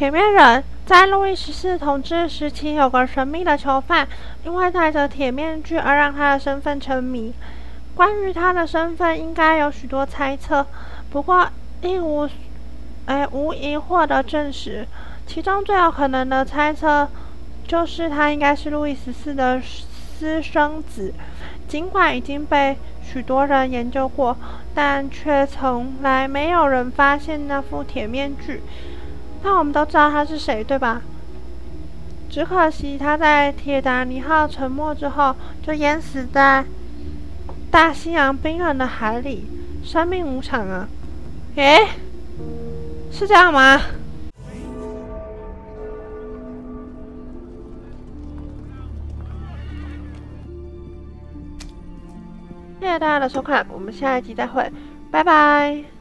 铁面人在路易14统治时期有个神秘的囚犯，因为戴着铁面具而让他的身份成谜。关于他的身份，应该有许多猜测，不过无疑获得证实。其中最有可能的猜测就是他应该是路易14的私生子。尽管已经被许多人研究过，但却从来没有人发现那副铁面具。但我们都知道他是谁，对吧？只可惜他在铁达尼号沉没之后，就淹死在大西洋冰冷的海里，生命无常啊！是这样吗？谢谢大家的收看，我们下一集再会，拜拜。